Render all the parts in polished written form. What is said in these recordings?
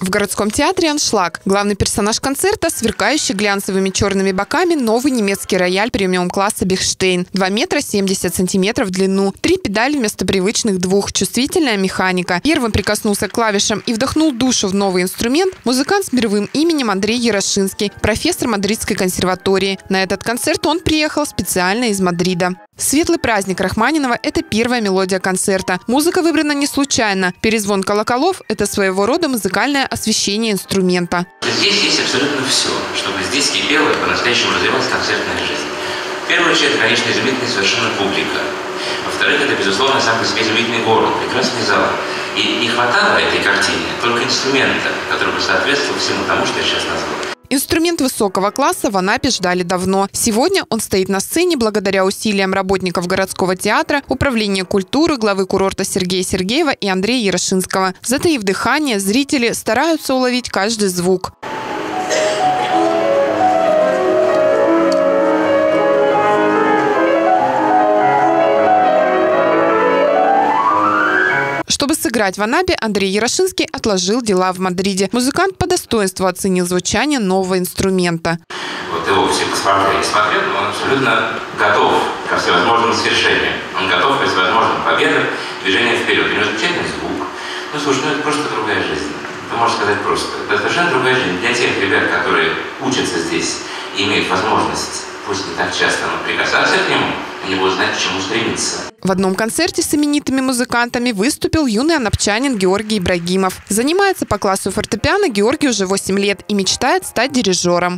В городском театре «Аншлаг» главный персонаж концерта, сверкающий глянцевыми черными боками, новый немецкий рояль премиум-класса «Бехштейн». 2 метра 70 сантиметров в длину, 3 педали вместо привычных 2, чувствительная механика. Первым прикоснулся к клавишам и вдохнул душу в новый инструмент музыкант с мировым именем Андрей Ярошинский, профессор Мадридской консерватории. На этот концерт он приехал специально из Мадрида. «Светлый праздник» Рахманинова – это первая мелодия концерта. Музыка выбрана не случайно. Перезвон колоколов – это своего рода музыкальное освещение инструмента. Здесь есть абсолютно все, чтобы здесь кипела и по-настоящему развивалась концертная жизнь. В первую очередь, конечно, изумительная совершенно публика. Во-вторых, это, безусловно, сам по себе изумительный город, прекрасный зал. И не хватало этой картине только инструмента, который бы соответствовал всему тому, что я сейчас назвал. Инструмент высокого класса в Анапе ждали давно. Сегодня он стоит на сцене благодаря усилиям работников городского театра, управления культуры, главы курорта Сергея Сергеева и Андрея Ярошинского. Затаив дыхание, зрители стараются уловить каждый звук. Чтобы сыграть в Анапе, Андрей Ярошинский отложил дела в Мадриде. Музыкант по достоинству оценил звучание нового инструмента. Вот его все паспорта я смотрел, но он абсолютно готов ко всевозможным свершениям. Он готов ко всевозможным победам, движениям вперед. У него замечательный звук. Ну, слушай, это просто другая жизнь. Ты можешь сказать просто. Это совершенно другая жизнь. Для тех ребят, которые учатся здесь и имеют возможность, пусть не так часто, но прикасаться к нему, они будут знать, к чему стремиться. В одном концерте с именитыми музыкантами выступил юный анапчанин Георгий Ибрагимов. Занимается по классу фортепиано Георгий уже 8 лет и мечтает стать дирижером.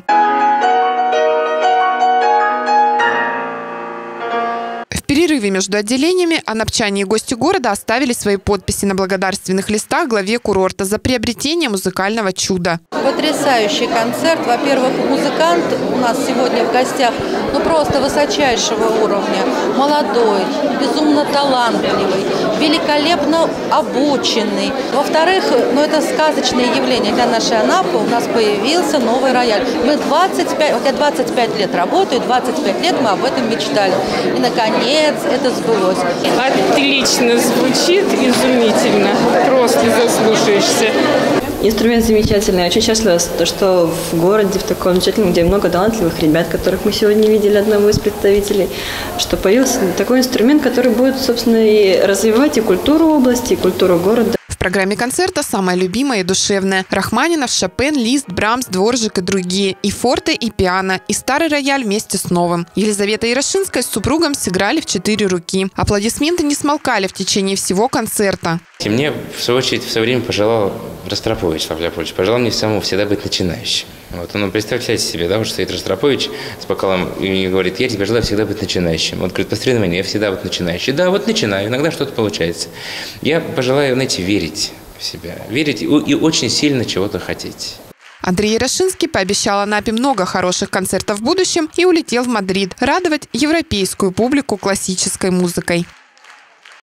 В перерыве между отделениями анапчане и гости города оставили свои подписи на благодарственных листах главе курорта за приобретение музыкального чуда. Потрясающий концерт. Во-первых, музыкант у нас сегодня в гостях просто высочайшего уровня. Молодой, безумно талантливый, великолепно обученный. Во-вторых, это сказочное явление для нашей Анапы. У нас появился новый рояль. Я 25 лет работаю, 25 лет мы об этом мечтали. И, наконец, это сбылось. Отлично звучит, изумительно. Просто заслушаешься. Инструмент замечательный. Очень счастлива, что в городе, в таком замечательном, где много талантливых ребят, которых мы сегодня видели, одного из представителей, что появился такой инструмент, который будет, собственно, и развивать и культуру области, и культуру города. В программе концерта самое любимое и душевное. Рахманинов, Шопен, Лист, Брамс, Дворжик и другие. И форте, и пиано, и старый рояль вместе с новым. Елизавета Ярошинская с супругом сыграли в 4 руки. Аплодисменты не смолкали в течение всего концерта. И мне, в свою очередь, в свое время пожелал Ростропович, Павел Яковлевич, пожелал мне самому всегда быть начинающим. Представьте себе, вот стоит Ростропович с бокалом и говорит: я тебе желаю всегда быть начинающим. Он говорит: посмотри на меня, я всегда начинающий. Да, начинаю, иногда что-то получается. Я пожелаю, верить в себя, верить и очень сильно чего-то хотеть. Андрей Ярошинский пообещал Анапе много хороших концертов в будущем и улетел в Мадрид радовать европейскую публику классической музыкой.